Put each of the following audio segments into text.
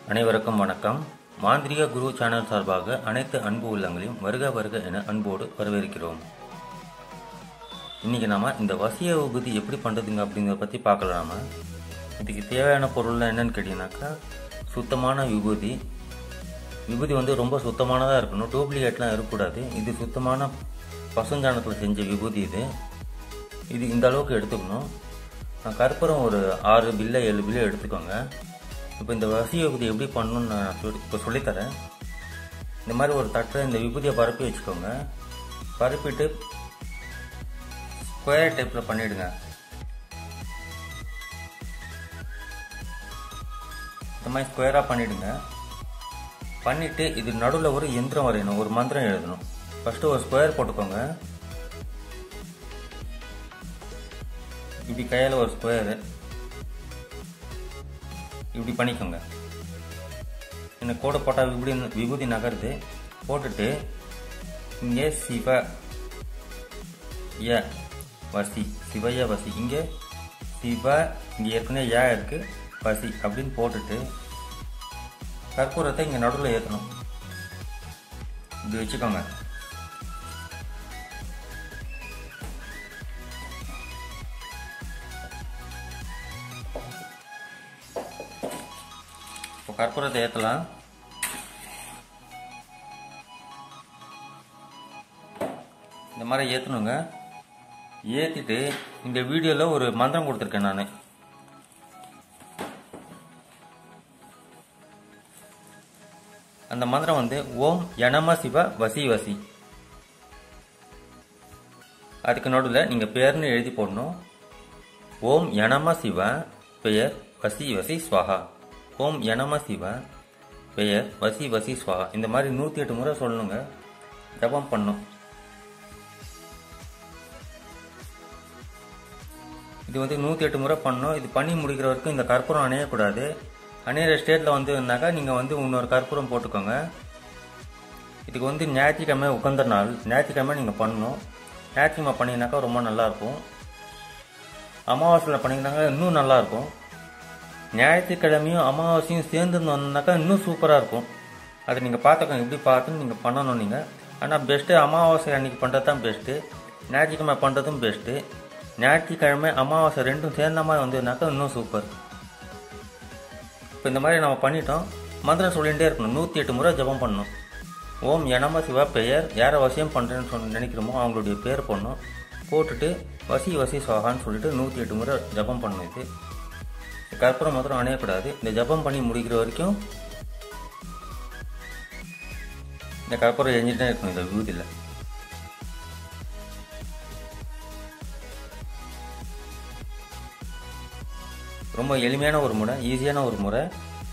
அனைவருக்கும் வணக்கம். மாந்திரிக குரு சேனல் சார்பாக அனைத்து அன்பு உள்ளங்களையும் வருக வருக என அன்போடு வரவேற்கிறோம். இன்னைக்கு நாம இந்த வசிய விபூதி எப்படி பண்றதுங்க அப்படிங்கிறத பத்தி பார்க்கலாமா. இதுக்கு தேவையான பொருள் என்னன்னு கேட்டீங்கன்னாக்கா, சுத்தமான விபூதி. விபூதி வந்து ரொம்ப சுத்தமானதா இருக்கணும், டூப்ளிகேட்லாம் இருக்கக்கூடாது. இது சுத்தமான பசுஞ்சாணத்தில் செஞ்ச விபூதி. இது இந்த அளவுக்கு எடுத்துக்கணும். கற்பூரம் ஒரு 6 பில்லை 7 பில்லை எடுத்துக்கோங்க. இப்போ இந்த வசிய விபூதி எப்படி பண்ணணும்னு நான் இப்போ சொல்லித்தரேன். இந்த மாதிரி ஒரு தட்டை இந்த விபூதியை பரப்பி வச்சுக்கோங்க. பரப்பிட்டு ஸ்கொயர் டைப்பில் பண்ணிவிடுங்க. இந்த மாதிரி ஸ்கொயராக பண்ணிவிடுங்க. பண்ணிவிட்டு இது நடுவில் ஒரு யந்திரம் வரையணும், ஒரு மந்திரம் எழுதணும். ஃபஸ்ட்டு ஒரு ஸ்கொயர் போட்டுக்கோங்க. இப்படி கையால் ஒரு ஸ்கொயரு இப்படி பண்ணிக்கோங்க. இந்த கோடை போட்டால் விபூதி நகருது. போட்டுட்டு இங்கே சிவ ய வசி, சிவய வசி, இங்கே சிவ, இங்கே ஏற்கனவே யா இருக்கு, வசி அப்படின்னு போட்டுட்டு கற்பூரத்தை இங்கே நடுவில் ஏற்றணும். இப்படி வச்சுக்கோங்க. கற்பூரத்தை ஏற்றலாம். இந்த மாதிரி ஏற்றணுங்க. ஏற்றிட்டு இந்த வீடியோவில் ஒரு மந்திரம் கொடுத்துருக்கேன் நான். அந்த மந்திரம் வந்து ஓம் யனம சிவ வசி வசி. அதுக்கு நடுவில் நீங்கள் பேர்னு எழுதி போடணும். ஓம் யனம சிவ பெயர் வசி வசி ஸ்வாஹா. ஓம் யனம சிவ பெயர் வசி வசி ஸ்வாஹா. இந்த மாதிரி 108 முறை சொல்லணுங்க. ஜபம் பண்ணும். இது வந்து 108 முறை பண்ணணும். இது பண்ணி முடிக்கிற வரைக்கும் இந்த கற்பூரம் அணையக்கூடாது. அணையிற ஸ்டேட்டில் வந்துனாக்கா நீங்கள் வந்து இன்னொரு கற்பூரம் போட்டுக்கோங்க. இதுக்கு வந்து ஞாயிற்றுக்கிழமை உகந்த நாள். ஞாயிற்றுக்கிழமை நீங்கள் பண்ணணும். ஞாயிற்றுக்கிழமை பண்ணிங்கனாக்கா ரொம்ப நல்லாயிருக்கும். அமாவாசையில் பண்ணிங்கனாக்கா இன்னும் நல்லாயிருக்கும். ஞாயிற்றுக்கிழமையும் அமாவாசையும் சேர்ந்து வந்தாக்கா இன்னும் சூப்பராக இருக்கும். அதை நீங்கள் பார்த்துக்கோங்க, எப்படி பார்த்துன்னு நீங்கள் பண்ணணும் நீங்கள். ஆனால் பெஸ்ட்டு அமாவாசை அன்றைக்கி பண்ணுறது தான் பெஸ்ட்டு. ஞாயிற்றுக்கிழமை பண்ணுறதும் பெஸ்ட்டு. ஞாயிற்றுக்கிழமை அமாவாசை ரெண்டும் சேர்ந்த மாதிரி வந்ததுனாக்கா இன்னும் சூப்பர். இப்போ இந்த மாதிரி நம்ம பண்ணிட்டோம். மந்திரம் சொல்லிகிட்டே இருக்கணும். 108 முறை ஜபம் பண்ணணும். ஓம் யனம சிவா பெயர் யாரை வசியம் பண்ணுறேன்னு நினைக்கிறோமோ அவங்களுடைய பேர் பண்ணணும். போட்டுட்டு வசி வசி சுவாகான்னு சொல்லிட்டு 108 முறை ஜபம் பண்ணணும். இது கற்பூரம் மாத்திரம் அணையக்கூடாது. இந்த ஜபம் பண்ணி முடிக்கிற வரைக்கும் இந்த கற்பூரம் எரிஞ்சிட்டே இருக்கணும் இந்த விபூதியில். ரொம்ப எளிமையான ஒரு முறை, ஈஸியான ஒரு முறை.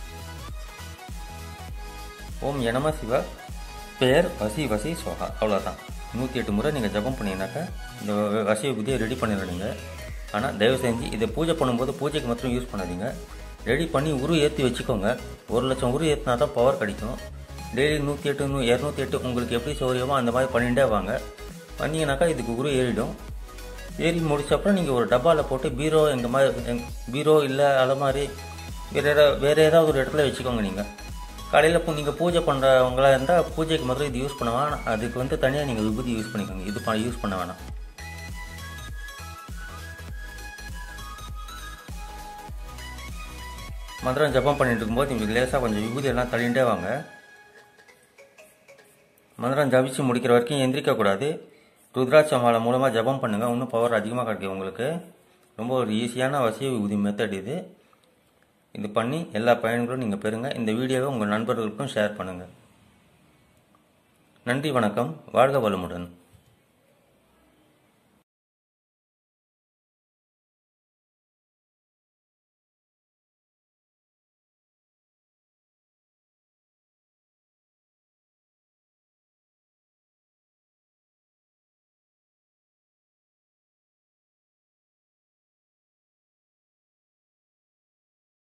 ஓம் யனம சிவ பெயர் வசி வசி சோகா. அவ்வளோதான். 108 முறை நீங்கள் ஜபம் பண்ணிங்கனாக்கா இந்த வசி விபூதியை ரெடி பண்ணிடுறீங்க. ஆனால் தயவு செஞ்சு இதை பூஜை பண்ணும்போது பூஜைக்கு மாத்திரம் யூஸ் பண்ணாதீங்க. ரெடி பண்ணி உரு ஏற்றி வச்சுக்கோங்க. 1,00,000 உரு ஏற்றினா தான் பவர் கிடைக்கும். டெய்லி 108 208 உங்களுக்கு எப்படி சௌரியமோ அந்த மாதிரி பண்ணிகிட்டே வாங்க. வந்தீங்கன்னாக்கா இதுக்கு உரு ஏறிடும். ஏறி முடிச்சப்பறம் நீங்கள் ஒரு டப்பாவில் போட்டு பீரோ, எங்கள் மாதிரி பீரோ இல்லை அலமாரி வேறு ஏதாவது ஒரு இடத்துல வச்சுக்கோங்க. நீங்கள் காலையில் நீங்கள் பூஜை பண்ணுறவங்களா இருந்தால் பூஜைக்கு மாத்திரம் இது யூஸ் பண்ணுவாங்க. அதுக்கு வந்து தனியாக நீங்கள் விபூதி யூஸ் பண்ணிக்கோங்க. இது யூஸ் பண்ண வேணாம். மந்திரம் ஜபம் பண்ணிட்டு இருக்கும்போது நீங்கள் லேசாக கொஞ்சம் விபூதி எல்லாம் தள்ளிகிட்டே வாங்க. மந்திரம் ஜபிச்சு முடிக்கிற வரைக்கும் எந்திரிக்கக்கூடாது. ருத்ராட்ச மாலை மூலமாக ஜபம் பண்ணுங்கள். இன்னும் பவர் அதிகமாக கிடைக்கும் உங்களுக்கு. ரொம்ப ஒரு ஈஸியான வசிய விபூதி மெத்தட் இது. இது பண்ணி எல்லா பயன்களும் நீங்கள் பெறுங்க. இந்த வீடியோவை உங்கள் நண்பர்களுக்கும் ஷேர் பண்ணுங்கள். நன்றி, வணக்கம். வாழ்க வளமுடன்.